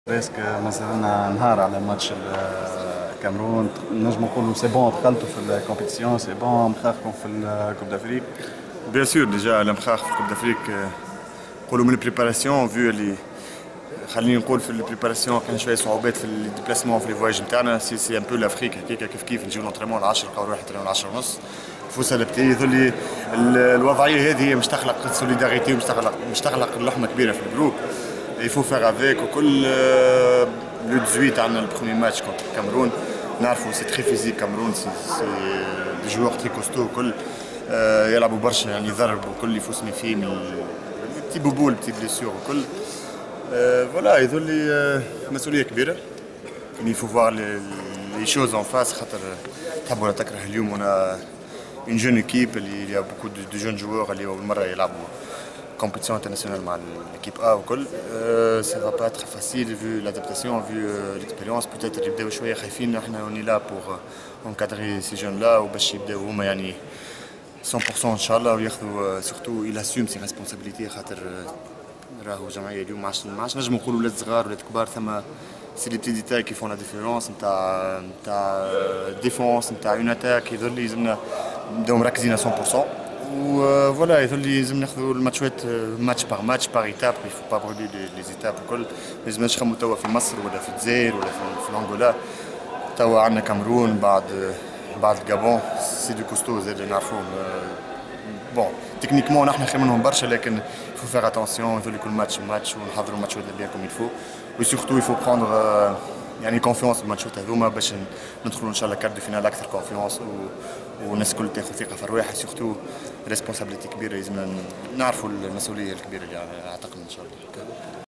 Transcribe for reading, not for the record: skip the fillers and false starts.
بريسك مازلنا نهار على ماتش الكاميرون. نجم نقولوا سي بون دخلتوا في الكومبيتيسيون، سي بون مخاخكم في الكوب دافريك. بيان سور ديجا المخاخ في الكوب دافريك نقولوا من البريباراسيون فيو اللي خليني نقول في البريباراسيون كان شويه صعوبات في الديبلاسمون في لي فواياج نتاعنا سي ان بو لافريك هكاك كيف نجيو نونتريمون 10 نلقاو روحنا نترينو 10 ونص فوسا لبتي يظل الوضعيه هذه مش تخلق سوليداريتي ومش تخلق لحمه كبيره في الجروب. Il faut faire avec وكل لو 18 عندنا البروميي ماتش كونتر الكاميرون نعرفوا سي تري فيزيك كاميرون سي دي جوار تري كوستو وكل يلعبوا برشا يعني يضربوا وكل يفوسني فيه من بتي بوبول بتي بليسيور وكل فوالا يظل لي مسؤوليه كبيره مي فو فوار لي شوز اون فاس خاطر تحب ولا تكره اليوم انا اون جون ايكيب اللي يا بوكو دو جون جوار اللي اول مره يلعبوا compétition internationale مع l'équipe A وكل ça va pas être facile vu l'adaptation vu l'expérience peut-être يبداو شويه خايفين احنا وني لا pour encadrer ces jeunes là وباش يبداو هما يعني 100% ان شاء الله وياخذوا surtout il assume ses responsabilités خاطر راهو جمعيه اليوم ما عادش نجم نقولوا ولاد صغار ولاد كبار ثم سي لي بتي ديتاي كي فون لا ديفيرونس نتاع ديفونس نتاع اون اتاك يظل يلزمنا نبداو مركزين 100% وفوالا يظل لازم ناخذوا الماتشات ماتش باغ ماتش باغ ايتاب il faut pas brûler les étapes الكل ما لازمناش نخمموا توا في مصر ولا في الجزائر ولا في الانغولا توا عندنا كاميرون بعد الجابون سي دو كوستو زاد نعرفوهم بون تكنيكمون نحن خير منهم برشا لكن il faut faire attention يظل كل ماتش ونحضروا الماتشات بيان كوم il faut وسورتو il faut prendre يعني كونفيونس بالماتشات هذوما باش ندخلوا ان شاء الله كارت دو فينال اكثر كونفيونس والناس الكل تاخذ ثقه في الرواح سورتو ريسبونسابيلتي كبيره لازمنا نعرفوا المسؤوليه الكبيره اللي اعتقد ان شاء الله.